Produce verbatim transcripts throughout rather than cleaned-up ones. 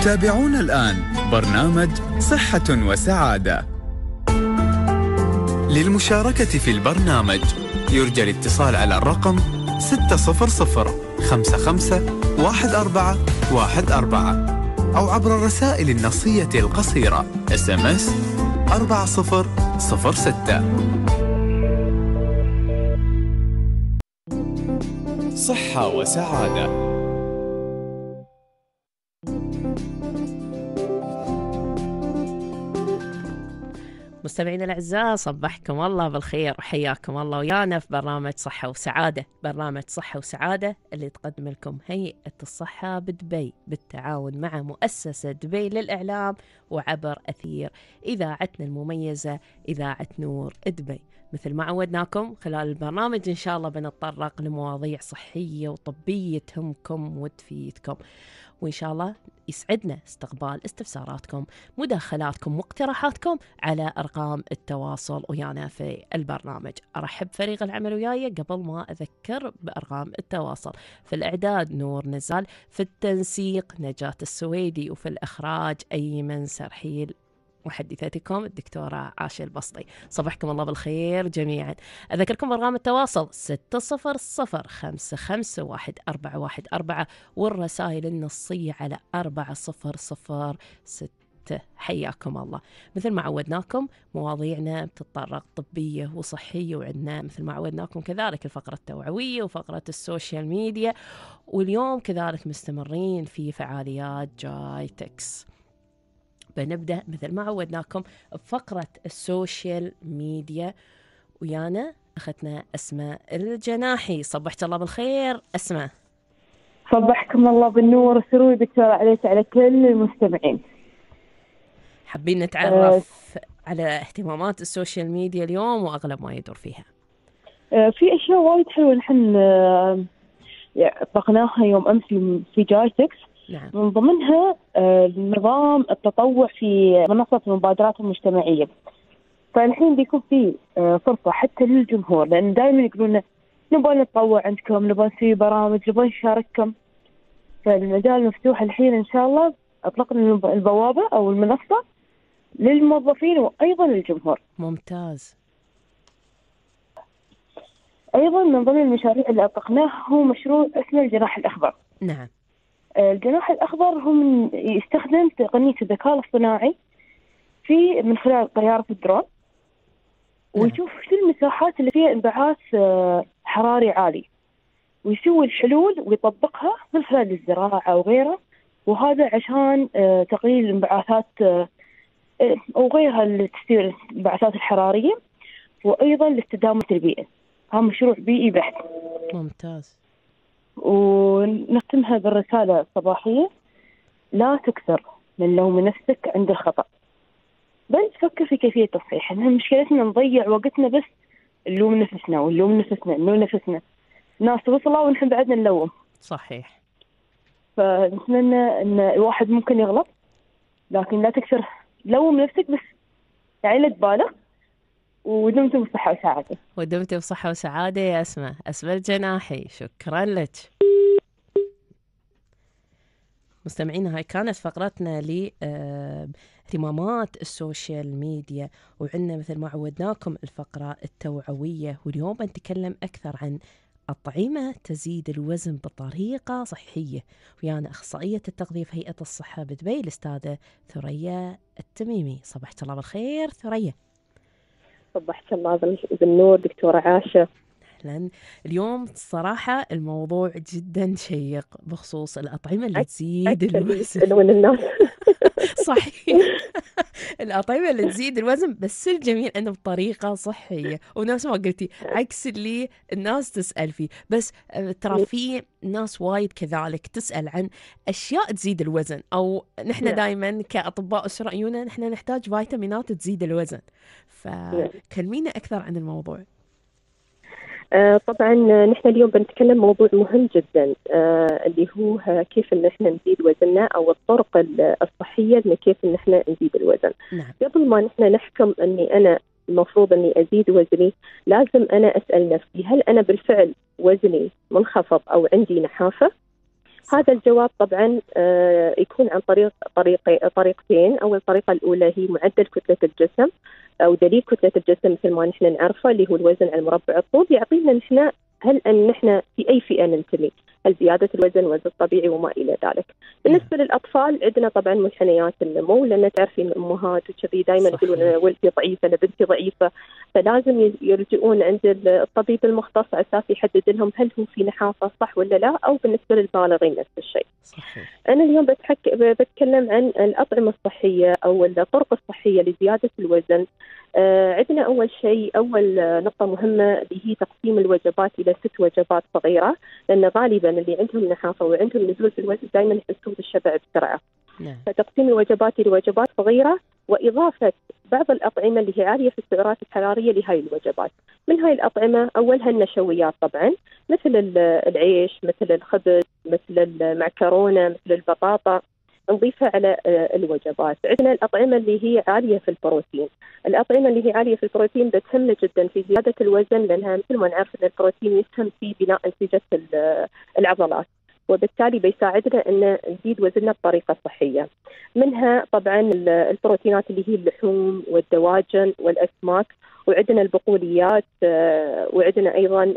تتابعون الآن برنامج صحة وسعادة. للمشاركة في البرنامج يرجى الاتصال على الرقم ستة صفر صفر خمسة خمسة واحد أربعة واحد أربعة أو عبر الرسائل النصية القصيرة إس إم إس أربعة صفر صفر ستة. صحة وسعادة. مستمعينا الأعزاء، صبحكم الله بالخير وحياكم الله ويانا في برنامج صحة وسعادة. برنامج صحة وسعادة اللي تقدم لكم هيئة الصحة بدبي بالتعاون مع مؤسسة دبي للإعلام وعبر أثير إذاعتنا المميزة إذاعة نور دبي. مثل ما عودناكم خلال البرنامج إن شاء الله بنتطرق لمواضيع صحية وطبية تهمكم وتفيدكم، وإن شاء الله يسعدنا استقبال استفساراتكم، مداخلاتكم واقتراحاتكم على أرقام التواصل ويانا في البرنامج. أرحب فريق العمل وياي قبل ما أذكر بأرقام التواصل. في الإعداد نور نزال، في التنسيق نجاة السويدي، وفي الإخراج أيمن سرحيل، محدثتكم الدكتورة عاشة البسطي. صبحكم الله بالخير جميعا. أذكركم برقم التواصل ستة صفر صفر خمسة خمسة واحد أربعة واحد أربعة والرسائل النصية على أربعة صفر صفر ستة. حياكم الله. مثل ما عودناكم مواضيعنا بتتطرق طبية وصحية، وعندنا مثل ما عودناكم كذلك الفقرة التوعوية وفقرة السوشيال ميديا، واليوم كذلك مستمرين في فعاليات جايتكس. بنبدأ مثل ما عودناكم بفقرة السوشيال ميديا، ويانا أخذنا أسماء الجناحي. صبحت الله بالخير أسماء. صبحكم الله بالنور والسرور دكتورة عليك على كل المستمعين. حابين نتعرف أه على اهتمامات السوشيال ميديا اليوم وأغلب ما يدور فيها. أه في أشياء وايد حلوة نحن أه طبقناها يوم أمس في جايتكس. نعم. من ضمنها نظام التطوع في منصة المبادرات المجتمعية. فالحين بيكون في فرصة حتى للجمهور، لأن دائما يقولون نبغى نتطوع عندكم، نبغى نسوي برامج، نبغى نشارككم. فالمجال مفتوح الحين إن شاء الله. أطلقنا البوابة أو المنصة للموظفين وأيضا للجمهور. ممتاز. أيضا من ضمن المشاريع اللي أطلقناها هو مشروع اسمه الجناح الأخضر. نعم. الجناح الأخضر هو من يستخدم تقنية الذكاء الاصطناعي في من خلال طيارة الدرون، ويشوف شو المساحات اللي فيها انبعاث حراري عالي، ويسوي الحلول ويطبقها من خلال الزراعة وغيرها، وهذا عشان تقليل الانبعاثات أو غيرها اللي تثير الانبعاثات الحرارية، وأيضا لاستدامة البيئة. هذا مشروع بيئي بحت. ممتاز. ونختمها بالرسالة الصباحية: لا تكثر من لوم نفسك عند الخطأ، بل تفكر في كيفية تصحيحه. مشكلتنا نضيع وقتنا بس نلوم نفسنا ونلوم نفسنا نلوم نفسنا ناس وصلوا ونحن بعدنا نلوم. صحيح. فنتمنى أن الواحد ممكن يغلط، لكن لا تكثر لوم نفسك، بس يعني لا تبالغ. ودمتم بصحة وسعادة. ودمتم بصحة وسعادة يا أسماء. أسماء الجناحي، شكرا لك. مستمعينا، هاي كانت فقرتنا لاهتمامات السوشيال ميديا، وعندنا مثل ما عودناكم الفقرة التوعوية، واليوم بنتكلم أكثر عن أطعمة تزيد الوزن بطريقة صحية، ويانا أخصائية التغذية في هيئة الصحة بدبي الأستاذة ثريا التميمي. صبحت الله بالخير ثريا. صبحت الله بالنور دكتورة عاشة. أهلا. اليوم صراحة الموضوع جدا شيق بخصوص الأطعمة اللي تزيد الوزن. من الناس. صحيح. الأطعمة اللي تزيد الوزن، بس الجميل أنه بطريقة صحية، ونفس ما قلتي عكس اللي الناس تسأل فيه. بس ترى في ناس وايد كذلك تسأل عن أشياء تزيد الوزن، أو نحن دائما كأطباء أسرة عيوننا نحن نحتاج فيتامينات تزيد الوزن. فكلمينا أكثر عن الموضوع. آه طبعا نحن اليوم بنتكلم موضوع مهم جدا، آه اللي هو كيف ان احنا نزيد وزننا، او الطرق الصحيه ان كيف ان احنا نزيد الوزن. نعم. قبل ما نحن نحكم اني انا المفروض اني ازيد وزني، لازم انا اسال نفسي هل انا بالفعل وزني منخفض او عندي نحافه، هذا الجواب طبعا يكون عن طريق طريق طريقتين. أول طريقة الأولى هي معدل كتلة الجسم أو دليل كتلة الجسم مثل ما نحن نعرفه، اللي هو الوزن على مربع الطول، يعطينا نحن هل أن نحن في أي فئة ننتمي، هل زيادة الوزن، وزن طبيعي وما إلى ذلك. بالنسبة للأطفال عندنا طبعا منحنيات النمو، لأن تعرفين الأمهات وكذي دائما يقولون ولدي ضعيفة، أنا بنتي ضعيفة، فلازم يرجعون عند الطبيب المختص على أساس يحدد لهم هل هو في نحافة صح ولا لا، أو بالنسبة للبالغين نفس الشيء. صحيح. أنا اليوم بتحك... بتكلم عن الأطعمة الصحية أو الطرق الصحية لزيادة الوزن. آه عندنا أول شيء، أول نقطة مهمة اللي هي تقسيم الوجبات إلى ست وجبات صغيرة، لأن غالبا اللي عندهم نحافة وعندهم نزول في الوزن دائما يحسون بالشبع بسرعة. نعم. فتقسيم الوجبات إلى وجبات صغيرة، وإضافة بعض الأطعمة اللي هي عالية في السعرات الحرارية لهاي الوجبات. من هاي الأطعمة أولها النشويات طبعا، مثل العيش، مثل الخبز، مثل المعكرونة، مثل البطاطا، نضيفها على الوجبات. عندنا الأطعمة اللي هي عالية في البروتين. الأطعمة اللي هي عالية في البروتين بتهمنا جدا في زيادة الوزن، لأنها مثل ما نعرف أن البروتين يسهم في بناء أنسجة العضلات، وبالتالي بيساعدنا أن نزيد وزننا بطريقة صحية. منها طبعا البروتينات اللي هي اللحوم والدواجن والأسماك، وعندنا البقوليات، وعندنا أيضا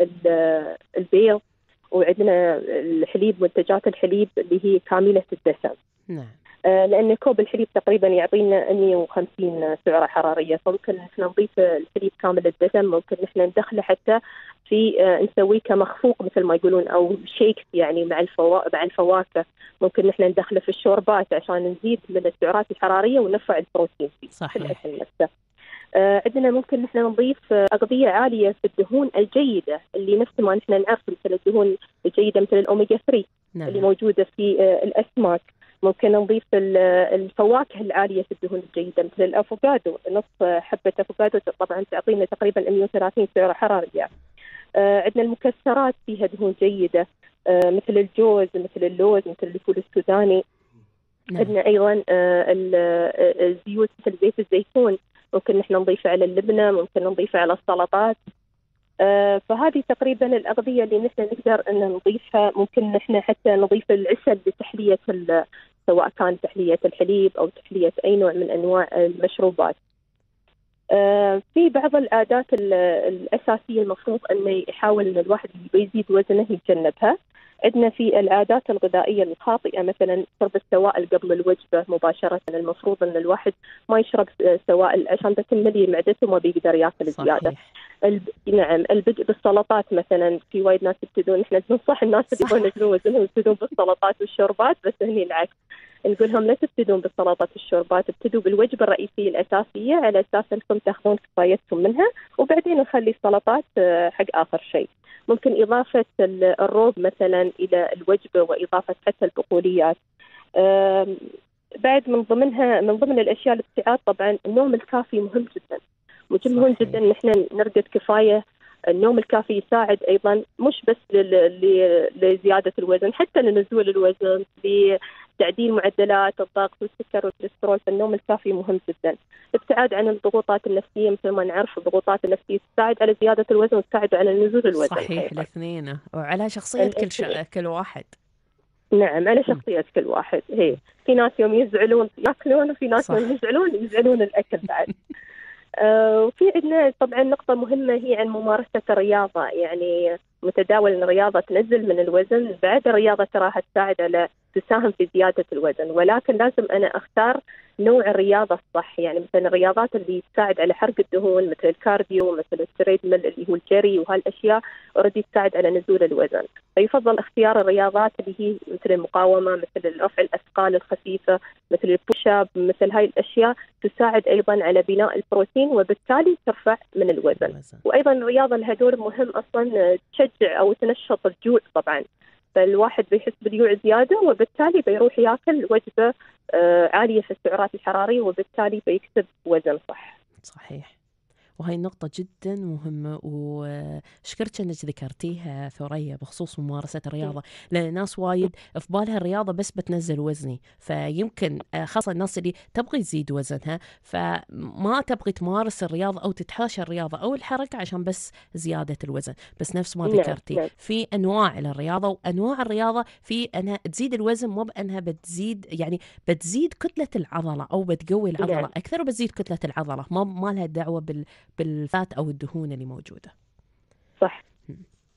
البيض، وعندنا الحليب، منتجات الحليب اللي هي كاملة الدسم. نعم. لأن كوب الحليب تقريبا يعطينا مئة وخمسين سعرة حرارية، فممكن نحن نضيف الحليب كامل الدسم، ممكن نحن ندخله حتى في نسويه كمخفوق مثل ما يقولون، أو شيك يعني مع الفوا مع الفواكه، ممكن نحن ندخله في الشوربات عشان نزيد من السعرات الحرارية ونرفع البروتين فيه. صحيح. في الأكل نفسه. آه عندنا ممكن نحن نضيف أغذية عالية في الدهون الجيدة، اللي نفس ما نحن نعرف مثل الدهون الجيدة مثل الأوميجا ثلاثة. نعم. اللي موجودة في آه الأسماك. ممكن نضيف الفواكه العالية في الدهون الجيدة مثل الأفوكادو، نص حبة أفوكادو طبعا تعطينا تقريبا مئة وثلاثين سعرة حرارية. آه عندنا المكسرات فيها دهون جيدة، آه مثل الجوز، مثل اللوز، مثل الفول السوداني. نعم. عندنا أيضا آه الزيوت مثل زيت الزيتون، ممكن نحن نضيفها على اللبنة، ممكن نضيفها على السلطات. آه فهذه تقريبا الأغذية اللي نحن نقدر أن نضيفها. ممكن نحن حتى نضيف العسل لتحلية، سواء كان تحلية الحليب أو تحلية أي نوع من أنواع المشروبات. آه في بعض العادات الأساسية المفروض أن يحاول أن الواحد يزيد وزنه يتجنبها. عندنا في العادات الغذائية الخاطئة، مثلا شرب السوائل قبل الوجبة مباشرة. المفروض أن الواحد ما يشرب سوائل عشان بتملي معدته وما بيقدر ياكل زيادة. الب... نعم. البدء بالسلطات مثلا، في وايد ناس يبتدون، احنا ننصح الناس اللي يبغون يزيدون وزنهم يبتدون بالسلطات والشوربات، بس هني العكس، نقول لهم لا تبتدون بالسلطات والشوربات، ابتدوا بالوجبة الرئيسية الأساسية على أساس أنكم تأخذون كفايتكم منها، وبعدين نخلي السلطات حق آخر شيء. ممكن إضافة الروب مثلا إلى الوجبة، وإضافة حتى البقوليات. بعد من ضمنها من ضمن الأشياء الابتعاد طبعا النوم الكافي مهم جدا. مهم جدا نحن نرقد كفاية. النوم الكافي يساعد أيضا مش بس لزيادة الوزن، حتى لنزول الوزن، لتعديل معدلات الضغط والسكر والكوليسترول. فالنوم الكافي مهم جدا. الابتعاد عن الضغوطات النفسية، مثل ما نعرف الضغوطات النفسية تساعد على زيادة الوزن وتساعد على نزول الوزن. صحيح. الاثنين، وعلى شخصية كل ش... كل واحد. نعم، على شخصية م. كل واحد. هي في ناس يوم يزعلون ياكلون، وفي ناس يوم يزعلون يزعلون الأكل بعد. آه وفي عندنا طبعا نقطة مهمة هي عن ممارسة الرياضة. يعني متداول أن الرياضة تنزل من الوزن، بعد الرياضة تراها تساعد على تساهم في زيادة الوزن، ولكن لازم أنا أختار نوع الرياضة الصح. يعني مثلا الرياضات اللي تساعد على حرق الدهون مثل الكارديو، مثل التريدميل اللي هو الجري، وهالأشياء أوريدي تساعد على نزول الوزن. فيفضل اختيار الرياضات اللي هي مثل المقاومة، مثل رفع الأثقال الخفيفة، مثل البوشاب، مثل هاي الأشياء تساعد أيضا على بناء البروتين، وبالتالي ترفع من الوزن. وأيضا الرياضة لها دور مهم أصلا، تشجع أو تنشط الجوع طبعا. فالواحد بيحس بالجوع زيادة، وبالتالي بيروح ياكل وجبة عالية في السعرات الحرارية، وبالتالي بيكسب وزن صح. صحيح. وهي النقطة جدا مهمة، وشكرت أنك ذكرتيها ثريا بخصوص ممارسة الرياضة، لأن الناس وايد في بالها الرياضة بس بتنزل وزني، فيمكن خاصة الناس اللي تبغي تزيد وزنها فما تبغي تمارس الرياضة أو تتحاشى الرياضة أو الحركة عشان بس زيادة الوزن. بس نفس ما ذكرتي في أنواع للرياضة، وأنواع الرياضة في أنها تزيد الوزن، مو بأنها بتزيد يعني بتزيد كتلة العضلة أو بتقوي العضلة نعم. أكثر وبتزيد كتلة العضلة، ما ما لها دعوة بال بالفات أو الدهون اللي موجودة. صح. م.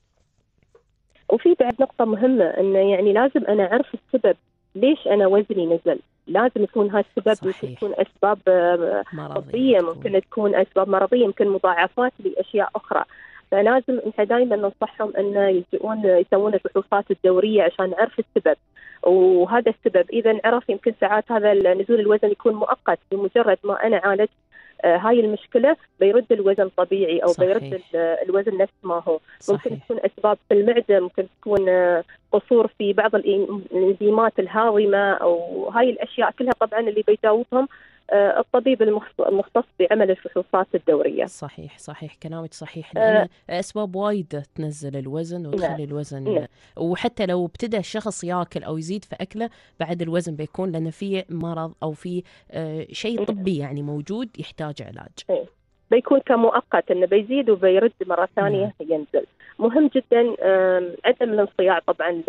وفي بعد نقطة مهمة، إنه يعني لازم أنا أعرف السبب ليش أنا وزني نزل. لازم يكون هذا السبب، ممكن تكون أسباب طبية، ممكن تكون أسباب مرضية، ممكن مضاعفات لأشياء أخرى. فلازم إحنا دائما ننصحهم أن يلجؤون يسوون الفحوصات الدورية عشان نعرف السبب. وهذا السبب إذا انعرف يمكن ساعات هذا نزول الوزن يكون مؤقت، بمجرد ما أنا عالجت آه هاي المشكلة بيرد الوزن طبيعي أو صحيح. بيرد الوزن نفس ما هو. صحيح. ممكن تكون أسباب في المعدة، ممكن تكون آه قصور في بعض الإنزيمات الهاضمة، أو هاي الأشياء كلها طبعا اللي بيجاوبهم آه الطبيب المختص بعمل الفحوصات الدورية. صحيح صحيح كلامك صحيح، لأن آه أسباب وايد تنزل الوزن وتخلي نعم. الوزن نعم. وحتى لو ابتدى الشخص ياكل أو يزيد في أكله بعد الوزن بيكون، لأن فيه مرض أو فيه آه شيء طبي يعني موجود يحتاج علاج. بيكون كمؤقت إنه بيزيد وبيرد مرة ثانية نعم. ينزل. مهم جدا عدم الانصياع طبعا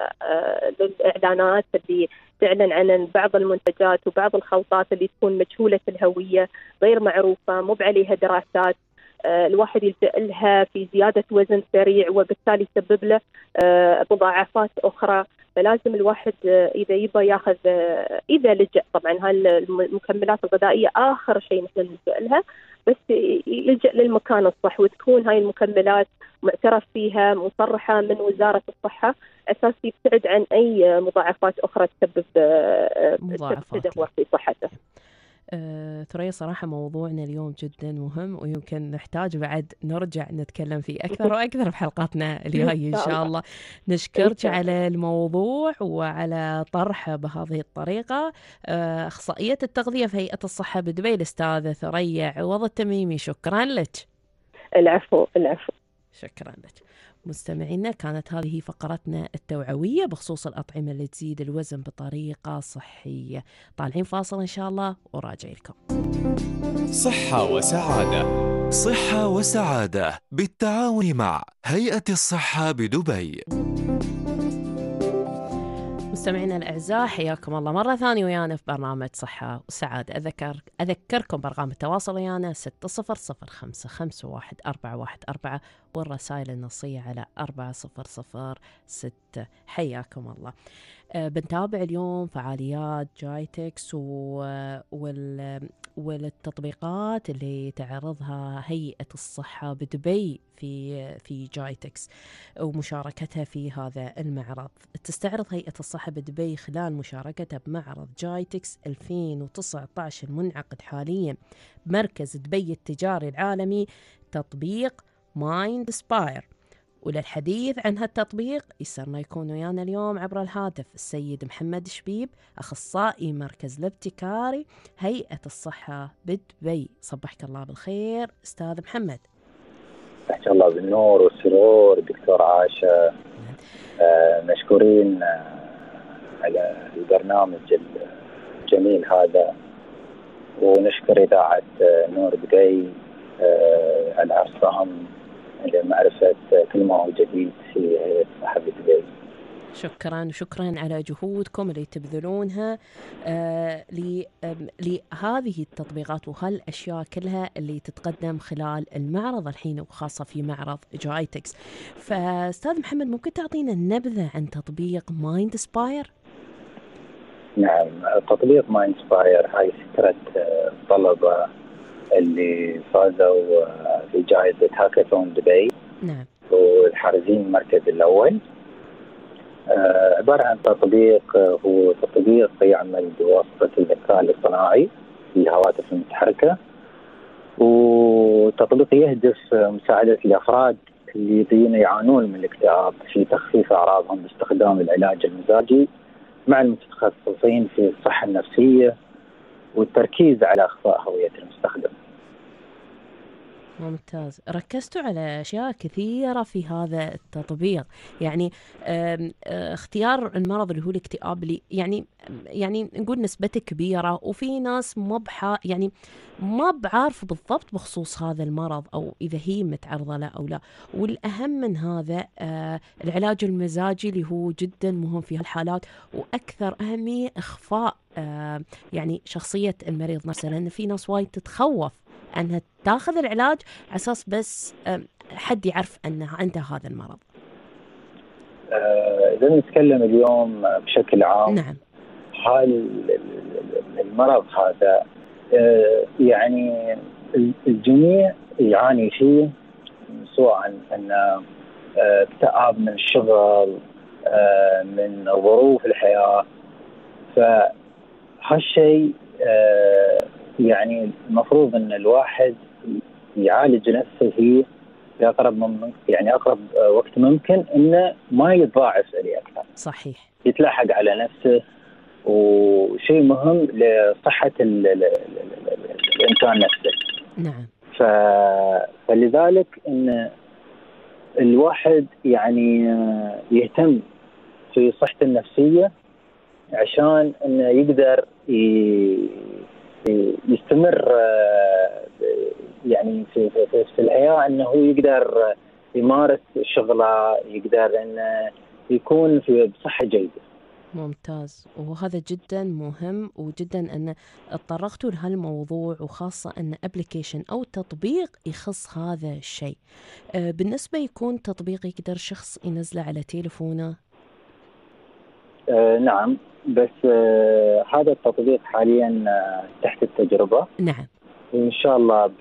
للإعلانات اللي تعلن عن بعض المنتجات وبعض الخلطات اللي تكون مجهولة الهوية، غير معروفة، مو عليها دراسات. الواحد يلجأ لها في زيادة وزن سريع وبالتالي يسبب له مضاعفات أخرى. فلازم الواحد إذا يبغى ياخذ، إذا لجأ طبعا هالمكملات الغذائية آخر شيء نحن نلجأ لها، بس يلجأ للمكان الصح، وتكون هاي المكملات معترف فيها مصرحة من وزارة الصحة، أساس يبتعد عن أي مضاعفات أخرى تسبب تدهور في صحته. أه، ثريا صراحة موضوعنا اليوم جدا مهم، ويمكن نحتاج بعد نرجع نتكلم فيه أكثر وأكثر في حلقاتنا الجاية إن شاء الله. نشكرك على الموضوع وعلى طرحه بهذه الطريقة. أه، أخصائية التغذية في هيئة الصحة بدبي الأستاذة ثريا عوض التميمي، شكرا لك. العفو العفو. شكرا لك. مستمعينا، كانت هذه فقرتنا التوعوية بخصوص الأطعمة اللي تزيد الوزن بطريقة صحية. طالعين فاصل إن شاء الله وراجع لكم. صحة وسعادة. صحة وسعادة بالتعاون مع هيئة الصحة بدبي. مستمعينا الأعزاء، حياكم الله مرة ثانية ويانا في برنامج صحة وسعادة. أذكر أذكركم برقم التواصل ويانا ستة صفر صفر خمسة خمسة واحد أربعة واحد أربعة، والرسائل النصية على أربعة صفر صفر ستة. حياكم الله. أه بنتابع اليوم فعاليات جايتكس وال والتطبيقات اللي تعرضها هيئة الصحة بدبي في في جايتكس ومشاركتها في هذا المعرض. تستعرض هيئة الصحة بدبي خلال مشاركتها بمعرض جايتكس ألفين وتسعة عشر المنعقد حاليا بمركز دبي التجاري العالمي تطبيق مايند سباير. وللحديث عن هالتطبيق يسرنا يكون ويانا اليوم عبر الهاتف السيد محمد شبيب، أخصائي مركز الابتكاري هيئة الصحة بدبي. صبحك الله بالخير أستاذ محمد. صبحك الله بالنور والسرور دكتور عاشا. آه مشكورين آه على البرنامج الجميل هذا، ونشكر إذاعة آه نور بدبي آه على عرضهم لمعرفة كل ما هو جديد في هيئة الصحة بدبي. شكرا وشكرا على جهودكم اللي تبذلونها آه لهذه التطبيقات وهالأشياء كلها اللي تتقدم خلال المعرض الحين، وخاصة في معرض جايتكس. فأستاذ محمد، ممكن تعطينا نبذة عن تطبيق مايند سباير؟ نعم، تطبيق مايند سباير هاي فكرة طلبة اللي فازوا في جائزة هاكاثون دبي. نعم. والحارزين المركز الأول. عبارة عن تطبيق، هو تطبيق يعمل بواسطة الذكاء الاصطناعي في الهواتف المتحركة، وتطبيق يهدف مساعدة الأفراد الذين يعانون من الاكتئاب في تخفيف أعراضهم باستخدام العلاج المزاجي مع المتخصصين في الصحة النفسية والتركيز على إخفاء هوية المستخدم. ممتاز. ركزتوا على أشياء كثيرة في هذا التطبيق، يعني اختيار المرض اللي هو الاكتئاب اللي يعني يعني نقول نسبته كبيرة، وفي ناس ما بحا يعني ما بعارف بالضبط بخصوص هذا المرض أو إذا هي متعرضة له أو لا. والأهم من هذا العلاج المزاجي اللي هو جدا مهم في هالحالات، وأكثر أهمية إخفاء يعني شخصية المريض نفسه، لأن في ناس وايد تتخوف أنها تاخذ العلاج على أساس بس حد يعرف أنه عنده هذا المرض. إذا نتكلم اليوم بشكل عام، نعم، هاي المرض هذا يعني الجميع يعاني فيه، سواء أن اكتئاب من الشغل، من ظروف الحياة. فهالشيء يعني المفروض أن الواحد يعالج نفسه في أقرب من يعني أقرب وقت ممكن، إنه ما يتضاعف عليه أكثر. صحيح. يتلحق على نفسه، وشيء مهم لصحة ال ال ال الإنسان نفسه. نعم. فلذلك إن الواحد يعني يهتم في صحته النفسية عشان إنه يقدر يستمر يعني في في في الحياة، إنه يقدر يمارس شغله، يقدر إنه يكون في بصحة جيدة. ممتاز، وهذا جدا مهم، وجدا أن اتطرقتوا لهالموضوع، وخاصة أن أبليكيشن أو تطبيق يخص هذا الشيء. آه بالنسبة يكون تطبيق يقدر شخص ينزله على تليفونه؟ آه نعم، بس آه هذا التطبيق حاليا آه تحت التجربة. نعم. وإن شاء الله ب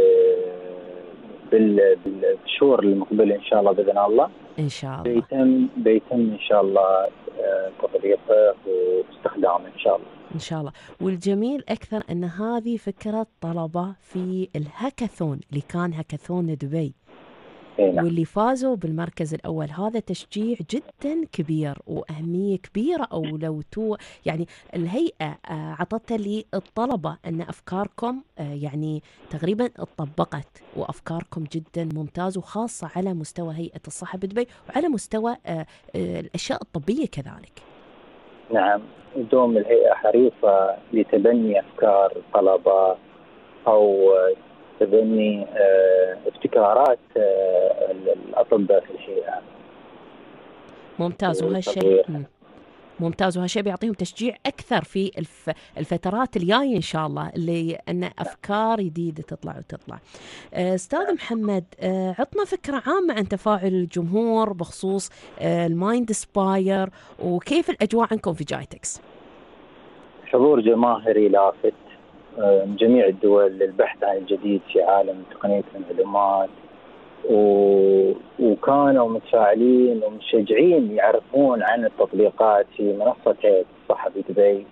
بالشهور المقبلة إن شاء الله بإذن الله إن شاء الله بيتم بيتم إن شاء الله تطبيقه واستخدامه إن شاء الله. إن شاء الله. والجميل أكثر أن هذه فكرة طلبة في الهاكاثون اللي كان هاكاثون دبي، نعم. واللي فازوا بالمركز الأول. هذا تشجيع جدا كبير وأهمية كبيرة. أو لو تو يعني الهيئة عطتها للطلبة أن أفكاركم يعني تقريبا اتطبقت، وأفكاركم جدا ممتاز، وخاصة على مستوى هيئة الصحة بدبي وعلى مستوى الأشياء الطبية كذلك. نعم، دوم الهيئة حريصة لتبني أفكار الطلبة أو تبني ابتكارات الأطباء في الحياة. ممتاز. وهالشيء ممتاز وهالشيء بيعطيهم تشجيع أكثر في الف... الفترات الجاية إن شاء الله، اللي أن أفكار جديدة تطلع وتطلع. أستاذ محمد، عطنا فكرة عامة عن تفاعل الجمهور بخصوص المايند سباير، وكيف الأجواء عندكم في جايتكس؟ حضور جماهيري لافت من جميع الدول للبحث عن الجديد في عالم تقنية المعلومات، و... وكانوا متفاعلين ومشجعين يعرفون عن التطبيقات في منصة هيئة الصحة بدبي،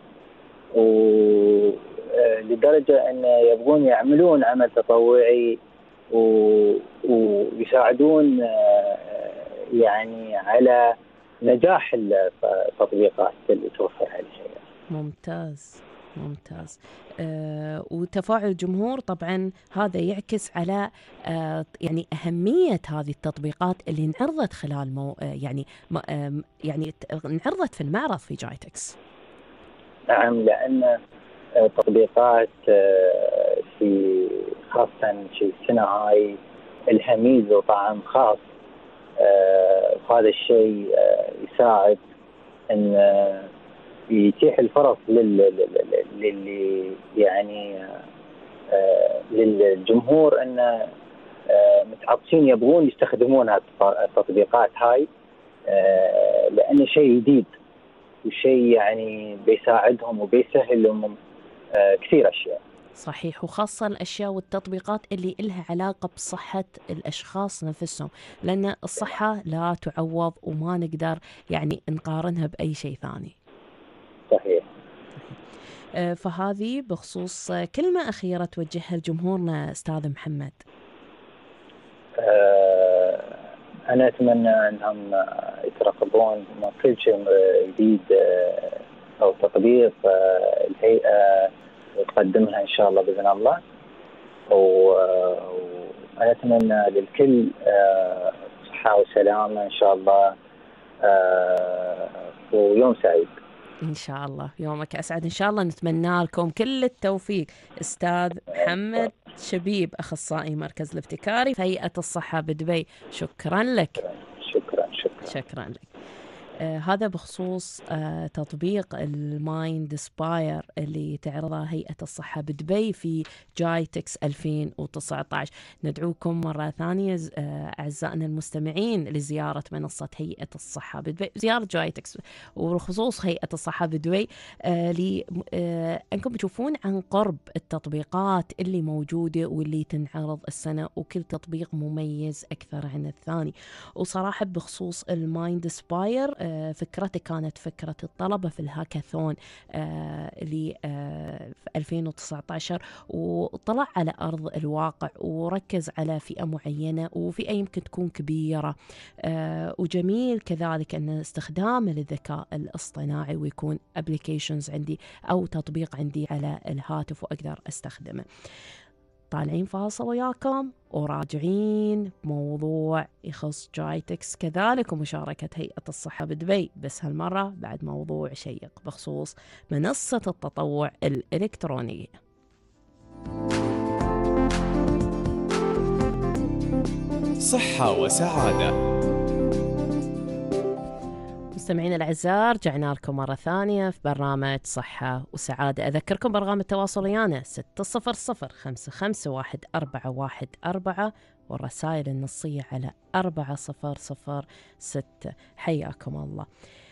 ولدرجة أن يبغون يعملون عمل تطوعي و... ويساعدون يعني على نجاح التطبيقات اللي توفرها الهيئة. ممتاز ممتاز. آه وتفاعل الجمهور طبعا هذا يعكس على آه يعني أهمية هذه التطبيقات اللي انعرضت خلال مو آه يعني آه يعني انعرضت في المعرض في جايتكس. نعم، لأن تطبيقات آه في خاصة في السنة هاي لها ميزة وطعم خاص. آه هذا الشيء آه يساعد أن آه يتيح الفرص للي يعني آه للجمهور أن آه متعطشين يبغون يستخدمون التطبيقات هاي، آه لأن شيء جديد وشيء يعني بيساعدهم وبيسهل لهم آه كثير أشياء. صحيح، وخاصة الأشياء والتطبيقات اللي إلها علاقة بصحة الأشخاص نفسهم، لأن الصحة لا تعوض وما نقدر يعني نقارنها بأي شيء ثاني. صحيح. فهذه بخصوص كلمة أخيرة توجهها لجمهورنا أستاذ محمد. أنا أتمنى أنهم يترقبون كل شيء جديد أو تطبيق الهيئة تقدمها إن شاء الله بإذن الله، أنا أتمنى للكل صحة وسلامة إن شاء الله، ويوم سعيد إن شاء الله. يومك أسعد إن شاء الله. نتمنى لكم كل التوفيق. أستاذ محمد شبيب، أخصائي مركز الابتكاري في هيئة الصحة بدبي، شكرا لك. شكرا شكرا شكرا لك. آه هذا بخصوص آه تطبيق المايند سباير اللي تعرضه هيئة الصحة بدبي في جايتكس ألفين وتسعة عشر. ندعوكم مرة ثانية آه أعزائنا المستمعين لزيارة منصة هيئة الصحة بدبي، زيارة جايتكس وبخصوص هيئة الصحة بدبي آه لأنكم آه تشوفون عن قرب التطبيقات اللي موجودة واللي تنعرض السنة، وكل تطبيق مميز أكثر عن الثاني. وصراحة بخصوص المايند سباير فكرته كانت فكرة الطلبة في الهاكاثون اللي في ألفين وتسعة عشر، وطلع على أرض الواقع وركز على فئة معينة وفئة يمكن تكون كبيرة. وجميل كذلك أن استخدامه للذكاء الاصطناعي ويكون applications عندي أو تطبيق عندي على الهاتف وأقدر أستخدمه. طالعين فاصل وياكم وراجعين موضوع يخص جايتكس كذلك ومشاركة هيئة الصحة بدبي، بس هالمرة بعد موضوع شيق بخصوص منصة التطوع الإلكترونية. صحة وسعادة. مستمعين الأعزاء، رجعنا لكم مرة ثانية في برنامج صحة وسعادة. أذكركم برقم التواصل ويانا ستة صفر صفر خمسة خمسة واحد أربعة واحد أربعة والرسائل النصية على أربعة صفر صفر ستة. حياكم الله.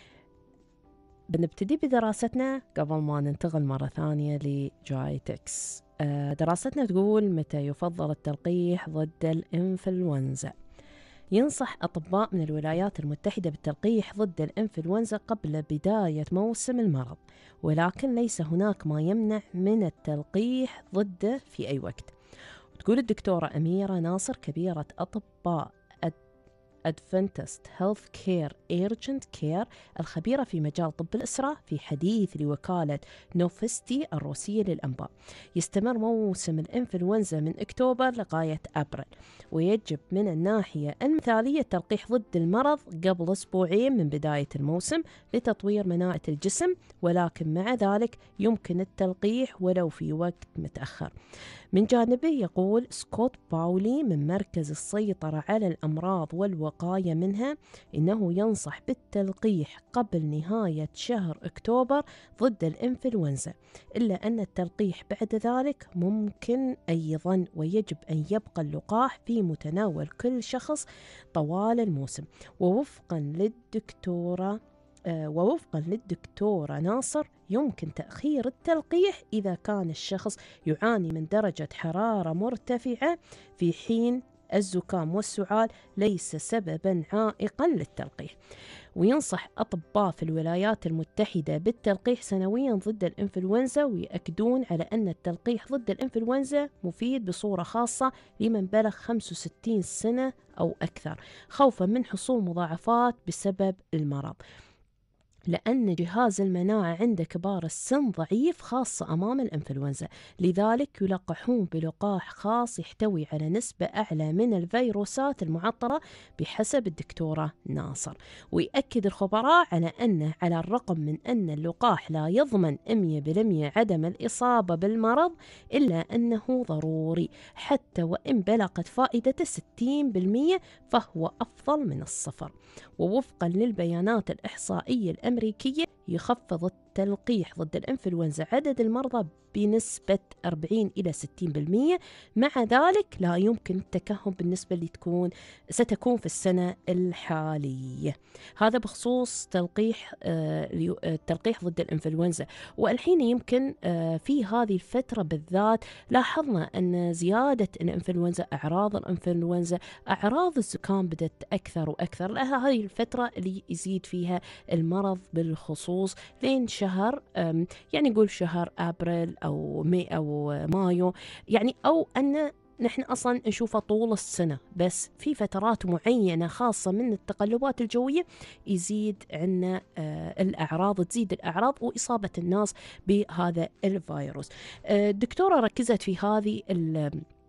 بنبتدي بدراستنا قبل ما ننتقل مرة ثانية لجايتكس. دراستنا تقول متى يفضل التلقيح ضد الإنفلونزا. ينصح أطباء من الولايات المتحدة بالتلقيح ضد الإنفلونزا قبل بداية موسم المرض، ولكن ليس هناك ما يمنع من التلقيح ضده في أي وقت. وتقول الدكتورة أميرة ناصر كبيرة أطباء Adventist Health Care Urgent Care الخبيرة في مجال طب الأسرة في حديث لوكالة نوفستي الروسية للأنباء. يستمر موسم الإنفلونزا من أكتوبر لغاية أبريل، ويجب من الناحية المثالية التلقيح ضد المرض قبل أسبوعين من بداية الموسم لتطوير مناعة الجسم، ولكن مع ذلك يمكن التلقيح ولو في وقت متأخر. من جانبه يقول سكوت باولي من مركز السيطرة على الأمراض والوقاية منها إنه ينصح بالتلقيح قبل نهاية شهر أكتوبر ضد الإنفلونزا، إلا أن التلقيح بعد ذلك ممكن أيضا، ويجب أن يبقى اللقاح في متناول كل شخص طوال الموسم. ووفقا للدكتورة آه ووفقا للدكتورة ناصر يمكن تأخير التلقيح إذا كان الشخص يعاني من درجة حرارة مرتفعة في حين الزكام والسعال ليس سببا عائقا للتلقيح. وينصح أطباء في الولايات المتحدة بالتلقيح سنويا ضد الإنفلونزا، ويأكدون على أن التلقيح ضد الإنفلونزا مفيد بصورة خاصة لمن بلغ خمسة وستين سنة أو أكثر، خوفا من حصول مضاعفات بسبب المرض، لأن جهاز المناعة عند كبار السن ضعيف خاصة أمام الإنفلونزا، لذلك يلقحون بلقاح خاص يحتوي على نسبة أعلى من الفيروسات المعطرة بحسب الدكتورة ناصر. ويأكد الخبراء على أنه على الرغم من أن اللقاح لا يضمن مئة بالمئة عدم الإصابة بالمرض، إلا أنه ضروري حتى وإن بلغت فائدته ستين بالمئة فهو أفضل من الصفر. ووفقا للبيانات الإحصائية الأمريكية يخفض التلقيح ضد الإنفلونزا عدد المرضى بنسبة أربعين إلى ستين بالمئة، مع ذلك لا يمكن التكهن بالنسبة اللي تكون ستكون في السنة الحالية. هذا بخصوص تلقيح آه التلقيح ضد الإنفلونزا. والحين يمكن آه في هذه الفترة بالذات لاحظنا أن زيادة الإنفلونزا، أعراض الإنفلونزا، أعراض الزكام بدأت أكثر وأكثر. لها هذه الفترة اللي يزيد فيها المرض بالخصوص لين شهر يعني نقول شهر أبريل أو ماي أو مايو، يعني أو أن نحن أصلا نشوفه طول السنة، بس في فترات معينة خاصة من التقلبات الجوية يزيد عنا آه الأعراض، تزيد الأعراض وإصابة الناس بهذا الفيروس. آه الدكتورة ركزت في هذه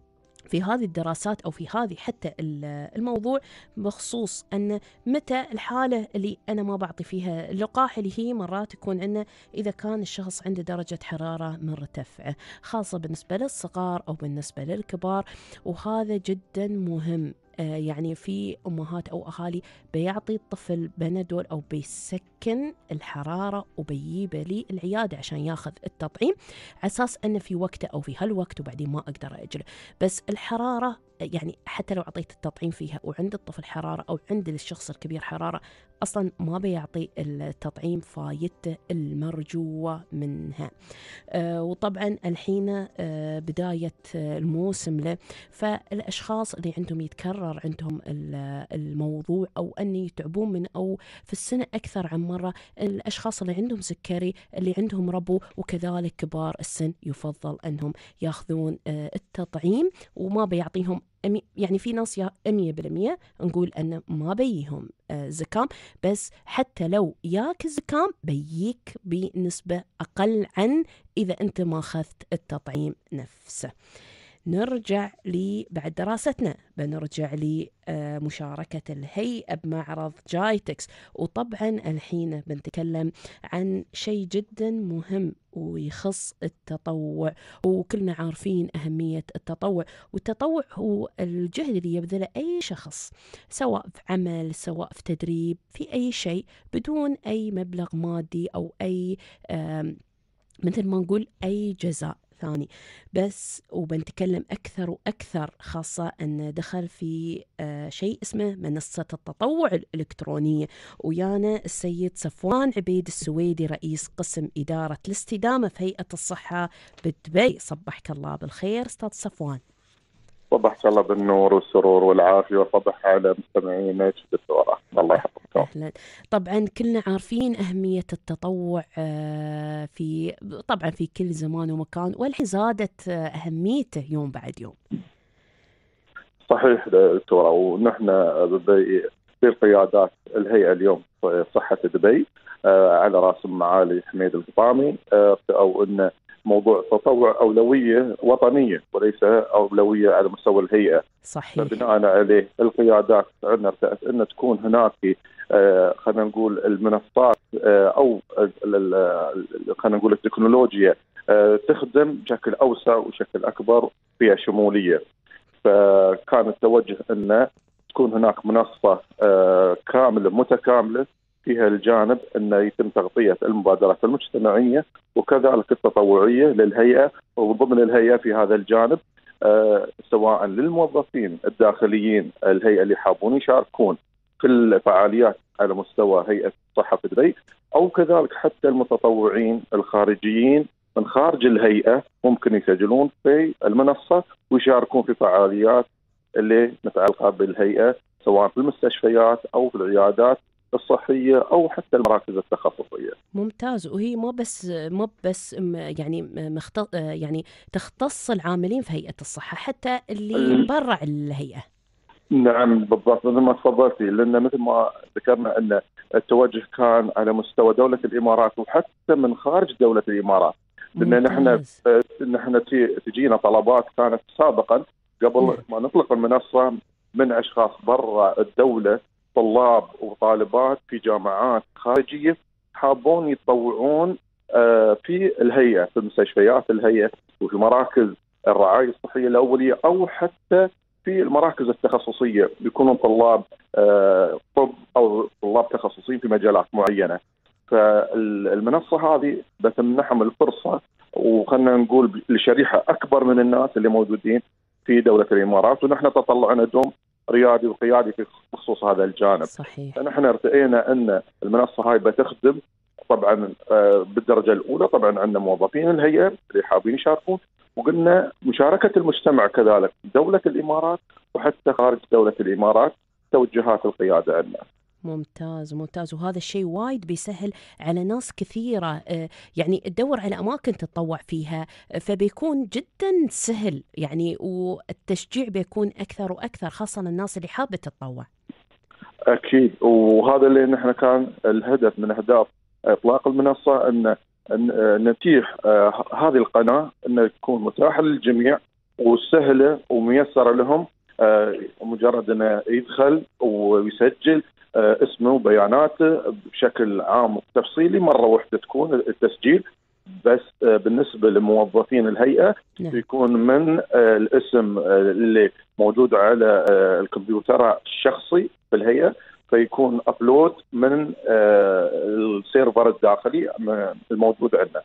في هذه الدراسات أو في هذه حتى الموضوع بخصوص أن متى الحالة اللي أنا ما بعطي فيها اللقاح، اللي هي مرات تكون عندنا إذا كان الشخص عنده درجة حرارة مرتفعة، خاصة بالنسبة للصغار أو بالنسبة للكبار. وهذا جدا مهم. يعني في أمهات أو أهالي بيعطي الطفل بنادول أو بيسكن الحرارة وبيجيبه لي العيادة عشان ياخذ التطعيم، على أساس أنه في وقته أو في هالوقت وبعدين ما أقدر أجله. بس الحرارة يعني حتى لو أعطيت التطعيم فيها وعند الطفل حرارة أو عند الشخص الكبير حرارة، أصلا ما بيعطي التطعيم فايدته المرجوة منها. آه وطبعا الحين آه بداية الموسم له، فالأشخاص اللي عندهم يتكرر عندهم الموضوع أو أن يتعبون من أو في السنة أكثر عن مرة، الأشخاص اللي عندهم سكري، اللي عندهم ربو، وكذلك كبار السن، يفضل أنهم ياخذون آه التطعيم وما بيعطيهم يعني في ناس مية بالمية نقول أن ما بيهم آه زكام، بس حتى لو ياك الزكام بيك بنسبة أقل عن إذا أنت ما أخذت التطعيم نفسه. نرجع لي بعد دراستنا بنرجع لمشاركة الهيئة بمعرض جايتكس، وطبعا الحين بنتكلم عن شيء جدا مهم ويخص التطوع، وكلنا عارفين أهمية التطوع. والتطوع هو الجهد اللي يبذله أي شخص، سواء في عمل، سواء في تدريب، في أي شيء، بدون أي مبلغ مادي أو أي مثل ما نقول أي جزاء ثاني. بس وبنتكلم أكثر وأكثر، خاصة أن دخل في آه شيء اسمه منصة التطوع الإلكترونية، ويانا السيد صفوان عبيد السويدي، رئيس قسم إدارة الاستدامة في هيئة الصحة بدبي. صبحك الله بالخير أستاذ صفوان. صبحك الله بالنور والسرور والعافية، وصبح على مستمعينك بالدورة. الله يحفظكم. أهلا. طبعا كلنا عارفين أهمية التطوع في طبعا في كل زمان ومكان، والحين زادت أهميته يوم بعد يوم. صحيح دكتورة، ونحن في قيادات الهيئة اليوم صحة دبي على رأس معالي حميد القطامي، أو أن موضوع التطوع أولوية وطنية وليس أولوية على مستوى الهيئة. صحيح. فبناء عليه القيادات عندنا ارتأت أن تكون هناك آه خلينا نقول المنصات آه أو خلينا نقول التكنولوجيا آه تخدم بشكل أوسع وشكل أكبر فيها شمولية. فكان التوجه أن تكون هناك منصة آه كاملة متكاملة فيها الجانب أن يتم تغطية المبادرات المجتمعية وكذلك التطوعية للهيئة، وضمن الهيئة في هذا الجانب آه سواء للموظفين الداخليين الهيئة اللي حابون يشاركون في الفعاليات على مستوى هيئة الصحة في دبي، أو كذلك حتى المتطوعين الخارجيين من خارج الهيئة ممكن يسجلون في المنصة ويشاركون في فعاليات اللي متعلقة بالهيئة، سواء في المستشفيات أو في العيادات الصحية أو حتى المراكز التخصصية. ممتاز. وهي ما بس ما بس يعني مختص يعني تختص العاملين في هيئة الصحة، حتى اللي برا الهيئة. نعم بالضبط مثل ما تفضلتي، لأن مثل ما ذكرنا أن التوجه كان على مستوى دولة الإمارات وحتى من خارج دولة الإمارات، لأن نحن نحن تجينا طلبات كانت سابقا قبل ما نطلق المنصة من أشخاص برا الدولة، طلاب وطالبات في جامعات خارجية حابون يتطوعون في الهيئة، في مستشفيات الهيئة وفي مراكز الرعاية الصحية الأولية، أو حتى في المراكز التخصصية بيكونوا طلاب طب أو طلاب تخصصيين في مجالات معينة. فالمنصة هذه بتمنحهم الفرصة، وخلنا نقول لشريحة أكبر من الناس اللي موجودين في دولة الإمارات، ونحن تطلعنا دوم ريادي وقيادي في خصوص هذا الجانب. صحيح. فنحن ارتئينا أن المنصة هاي بتخدم طبعا بالدرجة الأولى طبعا عندنا موظفين الهيئة اللي حابين يشاركون، وقلنا مشاركة المجتمع كذلك دولة الإمارات وحتى خارج دولة الإمارات توجهات القيادة عندنا. ممتاز ممتاز. وهذا الشيء وايد بيسهل على ناس كثيرة يعني تدور على أماكن تتطوع فيها، فبيكون جدا سهل يعني، والتشجيع بيكون أكثر وأكثر، خاصة الناس اللي حابة تتطوع. أكيد، وهذا اللي نحن كان الهدف من أهداف إطلاق المنصة، أن نتيح هذه القناة أن تكون متاحة للجميع وسهله وميسره لهم. مجرد انه يدخل ويسجل اسمه وبياناته بشكل عام تفصيلي مره واحده تكون التسجيل. بس بالنسبه لموظفين الهيئه يكون من الاسم اللي موجود على الكمبيوتر الشخصي في الهيئه، فيكون ابلود من السيرفر الداخلي الموجود عندنا.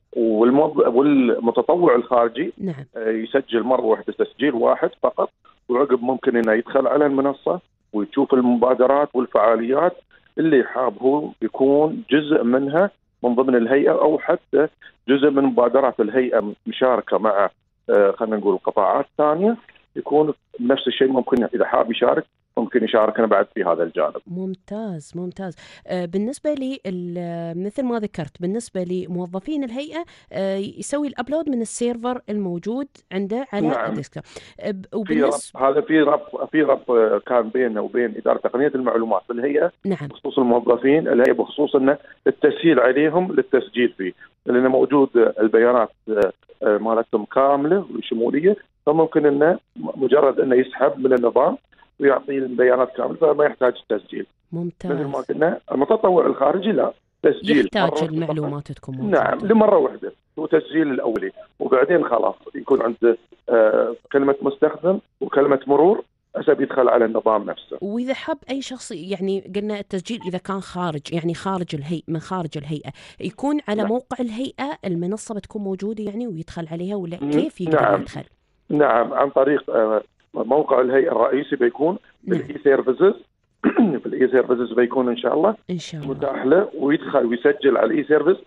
والمتطوع الخارجي نعم. يسجل مره واحده تسجيل واحد فقط، وعقب ممكن انه يدخل على المنصه ويشوف المبادرات والفعاليات اللي حاب هو يكون جزء منها من ضمن الهيئه، او حتى جزء من مبادرات الهيئه مشاركه مع خلينا نقول قطاعات ثانيه، يكون نفس الشيء. ممكن اذا حاب يشارك ممكن يشاركنا بعد في هذا الجانب. ممتاز ممتاز. بالنسبة لي مثل ما ذكرت، بالنسبة لموظفين الهيئة يسوي الأبلود من السيرفر الموجود عنده على نعم. الديسكتوب. وبالنسبة هذا في ربط في ربط كان بيننا وبين إدارة تقنية المعلومات في الهيئة. نعم. بخصوص الموظفين الهيئة، بخصوص أن التسهيل عليهم للتسجيل فيه، لأن موجود البيانات مالتهم كاملة وشمولية، فممكن أنه مجرد أنه يسحب من النظام ويعطي البيانات كامله، فما يحتاج التسجيل. ممتاز. مثل ما قلنا المتطوع الخارجي لا، تسجيل يحتاج المعلومات تكون موجودة. نعم، لمره واحده، هو تسجيل الاولي، وبعدين خلاص يكون عنده آه كلمه مستخدم وكلمه مرور عشان يدخل على النظام نفسه. واذا حب اي شخص، يعني قلنا التسجيل اذا كان خارج، يعني خارج الهيئه، من خارج الهيئه، يكون على نعم. موقع الهيئه المنصه بتكون موجوده يعني ويدخل عليها، ولا كيف يقدر نعم. يدخل؟ نعم، عن طريق آه موقع الهيئة الرئيسي بيكون في الاي سيرفيسز. في الاي سيرفيسز بيكون ان شاء الله ان شاء الله متاح له، ويدخل ويسجل على الاي سيرفيس،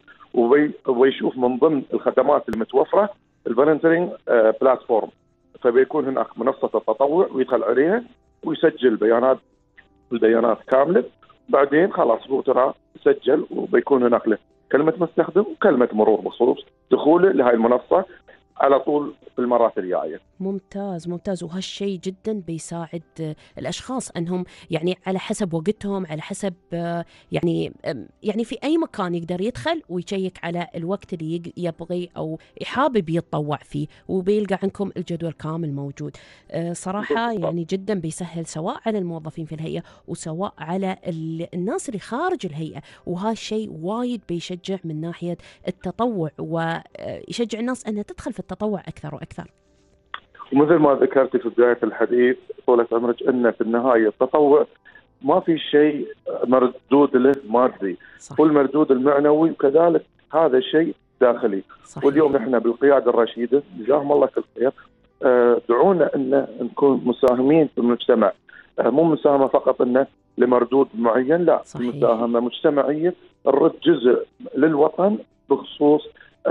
ويشوف من ضمن الخدمات المتوفره الفولنترينج بلاتفورم، فبيكون هناك منصه التطوع ويدخل عليها ويسجل بيانات البيانات كامله. بعدين خلاص هو ترى سجل، وبيكون هناك له كلمه مستخدم وكلمه مرور بخصوص دخوله لهي المنصه على طول في المرات الجايه. ممتاز ممتاز. وهالشيء جدا بيساعد الاشخاص انهم يعني على حسب وقتهم، على حسب يعني يعني في اي مكان يقدر يدخل ويشيك على الوقت اللي يبغي او حابب يتطوع فيه، وبيلقى عندكم الجدول كامل موجود. صراحه يعني جدا بيسهل سواء على الموظفين في الهيئه وسواء على الناس اللي خارج الهيئه، وهالشيء وايد بيشجع من ناحيه التطوع، ويشجع الناس انها تدخل في التطوع اكثر واكثر. ومثل ما ذكرت في بداية الحديث طولة عمرك، أن في النهاية التطوع ما في شيء مردود له مادي، والمردود المعنوي وكذلك هذا شيء داخلي. صحيح. واليوم احنا بالقيادة الرشيدة جزاهم الله كل خير دعونا أن نكون مساهمين في المجتمع، مو مساهمة فقط أنه لمردود معين، لا. صحيح. مساهمة مجتمعية نرد جزء للوطن بخصوص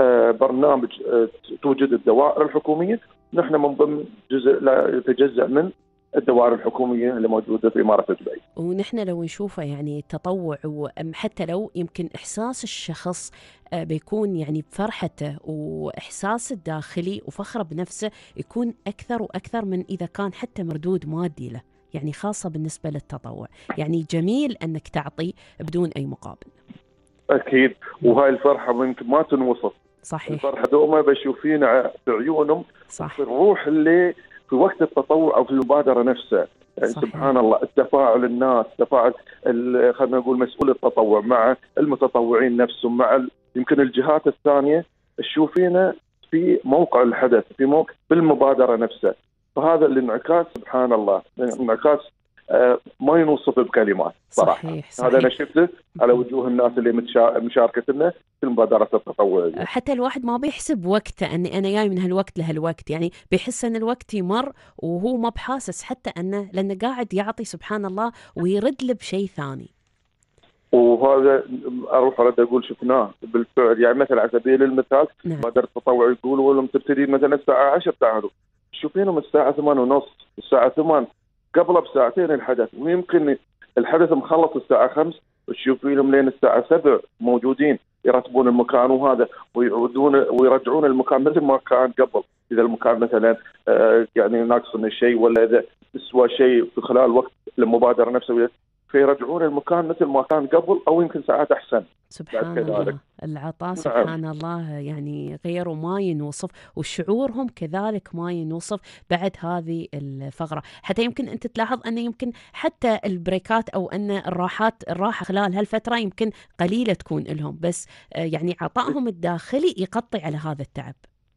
برنامج توجد الدوائر الحكومية. نحن من ضمن جزء لا يتجزأ من الدوائر الحكومية اللي موجودة في إمارة دبي. ونحن لو نشوفه يعني التطوع، وحتى لو يمكن إحساس الشخص بيكون يعني بفرحته وإحساس الداخلي وفخره بنفسه يكون أكثر وأكثر من إذا كان حتى مردود مادي له، يعني خاصة بالنسبة للتطوع. يعني جميل أنك تعطي بدون أي مقابل. أكيد، وهاي الفرحة ممكن ما تنوصف. صحيح. الفرحة دوما بشوفين بعيونهم. صحيح. الروح اللي في وقت التطوع أو في المبادرة نفسها، يعني صحيح. سبحان الله، التفاعل الناس، تفاعل خلينا نقول مسؤول التطوع مع المتطوعين نفسهم، مع يمكن الجهات الثانية، تشوفينه في موقع الحدث، في موقع بالمبادرة نفسها. فهذا الانعكاس سبحان الله، انعكاس آه ما ينوصف بكلمات صراحة. صحيح. صحيح. هذا أنا شفته على وجوه الناس اللي مشاركتنا في المبادرة التطوعية. حتى الواحد ما بيحسب وقته، أني أنا جاي من هالوقت لهالوقت، يعني بيحس أن الوقت يمر وهو ما بحاسس حتى أنه، لأنه قاعد يعطي سبحان الله ويرد له بشيء ثاني. وهذا أروح أرد أقول شفناه بالفعل. يعني مثلا على سبيل المثال مبادرة التطوع يقولوا لهم تبتدي مثلا الساعة عشرة، تعالوا شوفينهم الساعة ثمانية ونص، الساعة ثمانية قبل بساعتين الحدث، ويمكن الحدث مخلص الساعة خمس، وتشوفي لهم لين الساعة سبع موجودين يرتبون المكان، وهذا ويعودون ويرجعون المكان مثل ما كان قبل. إذا المكان مثلا آه يعني ناقص من الشيء، ولا إذا سوى شيء في خلال وقت المبادرة نفسها فيرجعون المكان مثل ما كان قبل أو يمكن ساعات أحسن. سبحان الله العطاء سبحان نعم. الله يعني غير ما ينوصف، وشعورهم كذلك ما ينوصف بعد هذه الفقرة. حتى يمكن أنت تلاحظ أن يمكن حتى البريكات أو أن الراحات الراحة خلال هالفترة يمكن قليلة تكون لهم، بس يعني عطائهم الداخلي يغطي على هذا التعب.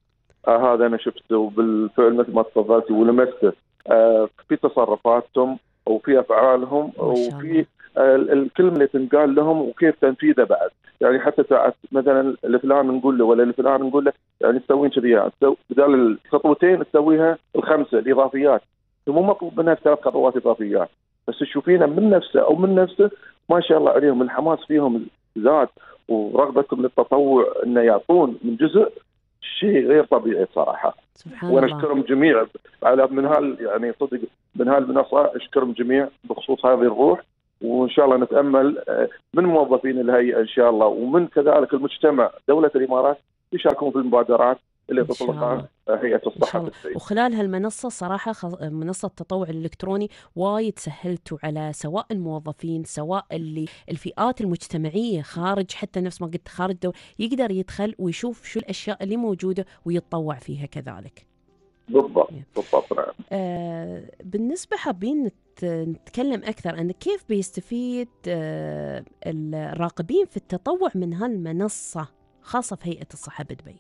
آه هذا أنا شفته بالفعل مثل ما تفضلت ولمسته آه في تصرفاتهم وفي أفعالهم وفي آه الكلمة اللي تنقال لهم وكيف تنفيذها بعد. يعني حتى ساعات مثلا الفلان نقول له ولا الفلان نقول له يعني تسوين كذي، بدال الخطوتين تسويها الخمسة الإضافيات، مو مطلوب منها ثلاث خطوات إضافيات، بس تشوفينها من نفسه أو من نفسه ما شاء الله عليهم الحماس فيهم زاد ورغبتهم للتطوع إنه يعطون من جزء شيء غير طبيعي صراحة. وأنا أشكرهم جميع على من هال يعني صدق من هالمنصة، أشكرهم جميع بخصوص هذه الروح، وإن شاء الله نتأمل من موظفين الهيئة إن شاء الله ومن كذلك المجتمع دولة الإمارات يشاركون في المبادرات اللي تطلقها هيئة الصحة. وخلال هالمنصة صراحة منصة التطوع الإلكتروني وايد سهلتوا على سواء الموظفين سواء اللي الفئات المجتمعية خارج حتى نفس ما قلت خارج الدولة، يقدر يدخل ويشوف شو الأشياء اللي موجودة ويتطوع فيها كذلك. بالضبط بالضبط نعم. آه بالنسبة حابين نتكلم أكثر عن كيف بيستفيد آه الراقبين في التطوع من هالمنصة خاصة في هيئة الصحة بدبي.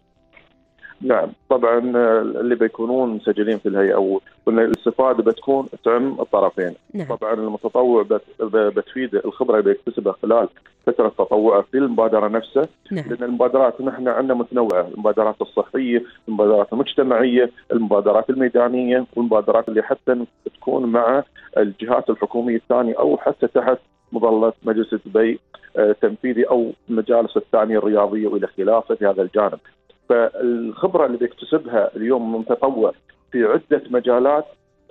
نعم طبعا اللي بيكونون مسجلين في الهيئة والاستفادة بتكون تعم الطرفين. نعم. طبعا المتطوع بتفيد الخبرة اللي بيكتسبها خلال فترة تطوعه في المبادرة نفسها. نعم. لأن المبادرات نحن عندنا متنوعة، المبادرات الصحية، المبادرات المجتمعية، المبادرات الميدانية، والمبادرات اللي حتى تكون مع الجهات الحكومية الثانية أو حتى تحت مظلة مجلس دبي تنفيذي أو المجالس الثانية الرياضية وإلى خلافه في هذا الجانب. فالخبرة اللي بيكتسبها اليوم متطوع في عدة مجالات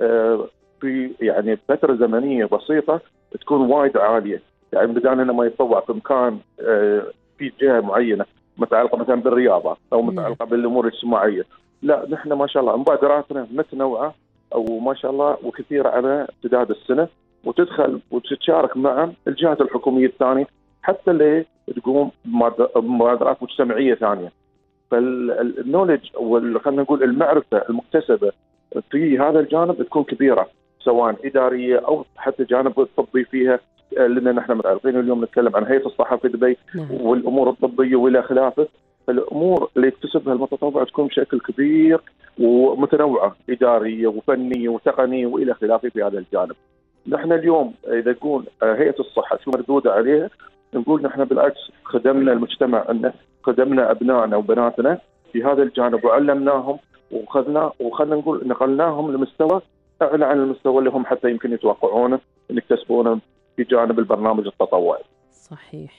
في يعني فترة زمنية بسيطة تكون وايد عالية. يعني بدل أنه ما يتطوع في مكان في جهة معينة متعلقة مثلا بالرياضة أو متعلقة بالأمور الاجتماعية، لا نحن ما شاء الله مبادراتنا متنوعة أو ما شاء الله وكثيرة على امتداد السنة، وتدخل وتتشارك مع الجهات الحكومية الثانية حتى اللي تقوم بمبادرات مجتمعية ثانية. فالنولج خلينا نقول المعرفة المكتسبة في هذا الجانب تكون كبيرة سواء إدارية أو حتى جانب الطبي فيها، لأن نحن متعرفين اليوم نتكلم عن هيئة الصحة في دبي والأمور الطبية وإلى خلافه. فالأمور اللي يكتسبها المتطوع تكون بشكل كبير ومتنوعة إدارية وفنية وتقنية وإلى خلافه في هذا الجانب. نحن اليوم إذا نقول هيئة الصحة شو مردودة عليها، نقول نحن بالعكس خدمنا المجتمع، أنه خدمنا أبنائنا وبناتنا في هذا الجانب وعلمناهم وخذنا وخلنا نقول نقلناهم لمستوى أعلى عن المستوى اللي هم حتى يمكن يتوقعونه أن يكتسبونه في جانب البرنامج التطوعي. صحيح.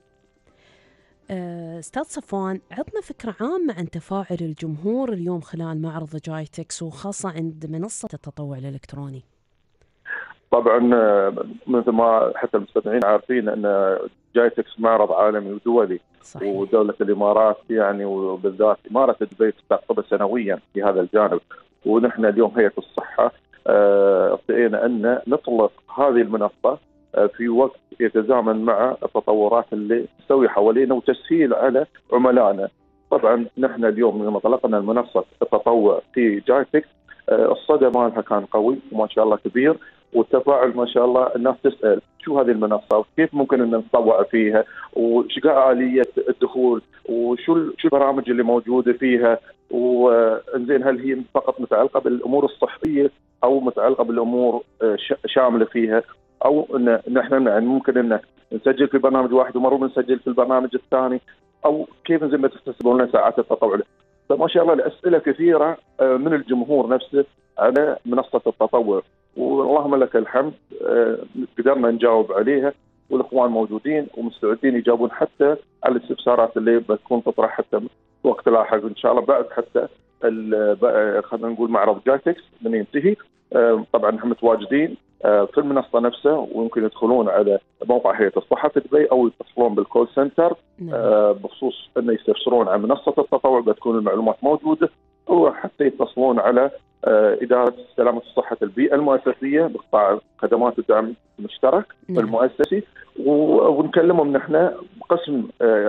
أستاذ صفوان، عطنا فكرة عامة عن تفاعل الجمهور اليوم خلال معرض جايتكس وخاصة عند منصة التطوع الإلكتروني. طبعا مثل ما حتى المستمعين عارفين أن جايتكس معرض عالمي ودولي. صحيح. ودولة الإمارات يعني وبالذات إمارة دبي تستقطبه سنويا في هذا الجانب، ونحن اليوم هيئة الصحة ارتئينا أن نطلق هذه المنصة في وقت يتزامن مع التطورات اللي تسوي حوالينا وتسهيل على عملائنا. طبعا نحن اليوم لما طلقنا المنصة التطوع في جايتكس الصدى مالها كان قوي وما شاء الله كبير، والتفاعل ما شاء الله الناس تسأل شو هذه المنصة وكيف ممكن أن نتطوع فيها وش آلية الدخول وشو شو البرامج اللي موجودة فيها، وإنزين هل هي فقط متعلقة بالأمور الصحية أو متعلقة بالأمور شاملة فيها، أو إن نحن يعني ممكن إن نسجل في برنامج واحد ومرة نسجل في البرنامج الثاني، أو كيف إنزين ما تكتسبون لنا ساعات التطوع. فما شاء الله الأسئلة كثيرة من الجمهور نفسه على منصة التطوع، واللهم لك الحمد قدرنا نجاوب عليها، والإخوان موجودين ومستعدين يجاوبون حتى على الاستفسارات اللي بتكون تطرح حتى وقت لاحق إن شاء الله بعد حتى خلينا نقول معرض جايتكس من ينتهي. طبعا نحن متواجدين في المنصة نفسها، ويمكن يدخلون على موقع هيئة الصحة في دبي أو يتصلون بالكول سنتر بخصوص أن يستفسرون عن منصة التطوع، بتكون المعلومات موجودة وحتى يتصلون على إدارة سلامة الصحة البيئة المؤسسية بقطاع خدمات الدعم المشترك المؤسسي، ونكلمهم نحن بقسم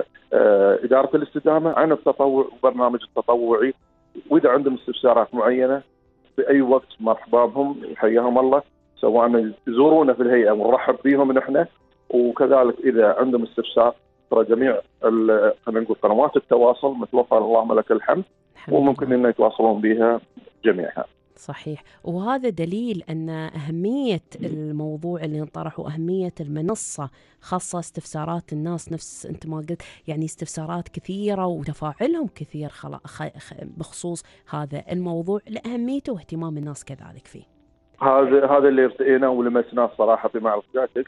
إدارة الاستدامة عن التطوع وبرنامج التطوعي. وإذا عندهم استفسارات معينة في أي وقت مرحبا بهم، حياهم الله، سواء يزورونا في الهيئة ونرحب بهم نحن، وكذلك إذا عندهم استفسار ترى جميع خلينا نقول قنوات التواصل متوفرة اللهم لك الحمد، وممكن أن يتواصلون بها جميعها. صحيح، وهذا دليل أن أهمية الموضوع اللي انطرح وأهمية المنصة، خاصة استفسارات الناس نفس أنت ما قلت، يعني استفسارات كثيرة وتفاعلهم كثير بخصوص هذا الموضوع لأهميته واهتمام الناس كذلك فيه. هذا هذا اللي ارتئينا ولمسناه صراحة في معرض جايتكس،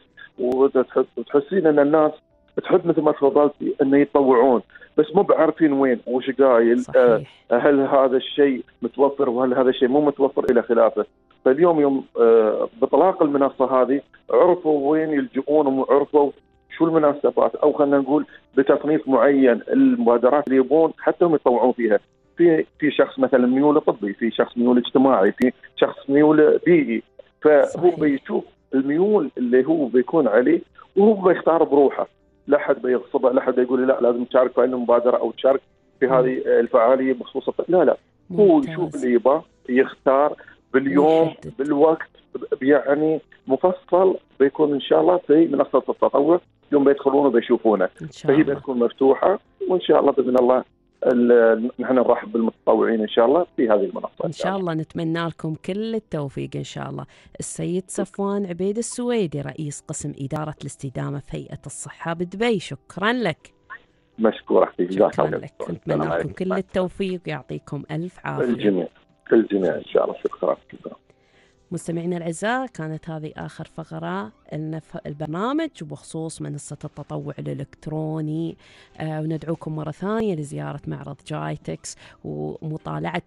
وتحسين أن الناس تحب مثل ما تفضلتي أن يتطوعون، بس مو بعارفين وين وش قايل، آه هل هذا الشيء متوفر وهل هذا الشيء مو متوفر إلى خلافه. فاليوم يوم آه بطلاق المنصة هذه عرفوا وين يلجؤون وعرفوا شو المناسبات، أو خلينا نقول بتصنيف معين المبادرات اللي يبون حتى هم يتطوعون فيها. في في شخص مثلا ميول طبي، في شخص ميول اجتماعي، في شخص ميول بيئي، فهو بيشوف الميول اللي هو بيكون عليه وهو بيختار بروحه. لا حد بيغصبه، لا حد يقول لا لازم تشارك في المبادرة أو تشارك في هذه الفعالية بخصوص، لا لا هو يشوف اللي يبغى يختار باليوم بالوقت، يعني مفصل بيكون إن شاء الله في منصة التطوع يوم بيدخلونه بيشوفونه، فهي بتكون مفتوحة، وإن شاء الله بإذن الله نحن نرحب بالمتطوعين إن شاء الله في هذه المنصة إن شاء الله. نتمنى لكم كل التوفيق إن شاء الله. السيد صفوان عبيد السويدي رئيس قسم إدارة الاستدامة في هيئة الصحة بدبي، شكرا لك. مشكور أختي، شكرا لك. نتمنى لكم كل التوفيق ويعطيكم ألف عافية. الجميع الجميع إن شاء الله. شكرا. مستمعينا الأعزاء، كانت هذه آخر فقرة البرنامج بخصوص منصة التطوع الإلكتروني، آه وندعوكم مرة ثانية لزيارة معرض جايتكس ومطالعة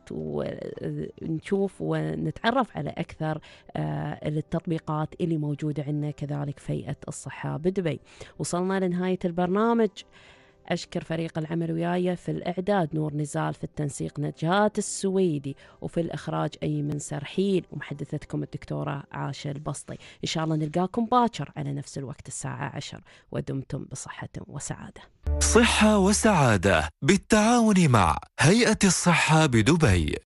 ونشوف ونتعرف على أكثر آه التطبيقات اللي موجودة عندنا كذلك في هيئة الصحة بدبي. وصلنا لنهاية البرنامج. أشكر فريق العمل وياي في الإعداد نور نزال، في التنسيق نجاة السويدي، وفي الإخراج أيمن سرحيل، ومحدثتكم الدكتورة عاشة البسطي. إن شاء الله نلقاكم باكر على نفس الوقت الساعة عشر، ودمتم بصحة وسعادة. صحة وسعادة بالتعاون مع هيئة الصحة بدبي.